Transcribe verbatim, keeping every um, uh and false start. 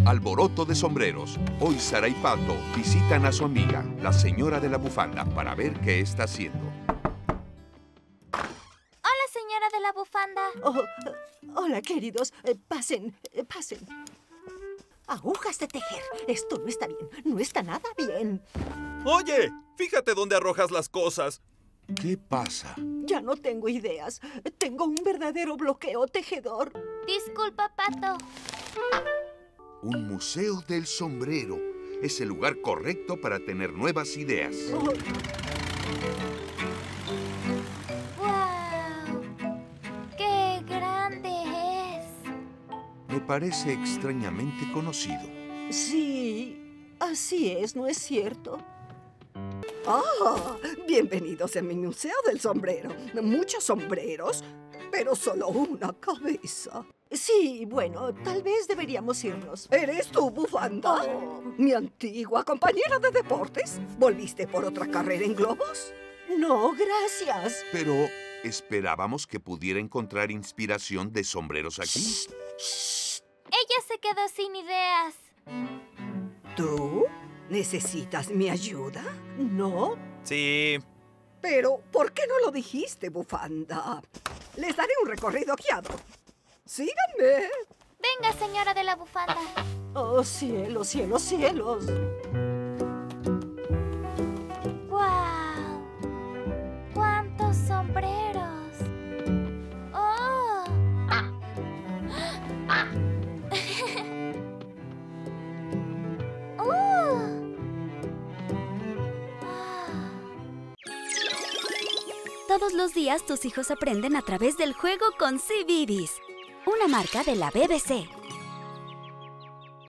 Alboroto de sombreros. Hoy Sara y Pato visitan a su amiga, la señora de la bufanda, para ver qué está haciendo. Hola, señora de la bufanda. Oh, hola, queridos. Eh, pasen, eh, pasen. Agujas de tejer. Esto no está bien. No está nada bien. Oye, fíjate dónde arrojas las cosas. ¿Qué pasa? Ya no tengo ideas. Tengo un verdadero bloqueo tejedor. Disculpa, Pato. Un museo del sombrero. Es el lugar correcto para tener nuevas ideas. Oh, ¡Guau! ¡Qué grande es! Me parece extrañamente conocido. sí, así es, ¿no es cierto? ¡Ah! Bienvenidos a mi museo del sombrero. Muchos sombreros, pero solo una cabeza. Sí, bueno, tal vez deberíamos irnos. ¿Eres tú, bufanda? Oh. ¿Mi antigua compañera de deportes? ¿Volviste por otra carrera en globos? No, gracias. Pero esperábamos que pudiera encontrar inspiración de sombreros aquí. Shh, shh. Ella se quedó sin ideas. ¿Tú? ¿Necesitas mi ayuda? ¿No? Sí. Pero, ¿por qué no lo dijiste, bufanda? Les daré un recorrido guiado. ¡Síganme! Venga, señora de la bufanda. ¡Oh, cielos, cielos, cielos! ¡Guau! ¡Cuántos sombreros! ¡Oh! ¡Oh! Todos los días tus hijos aprenden a través del juego con C B B S, una marca de la B B C.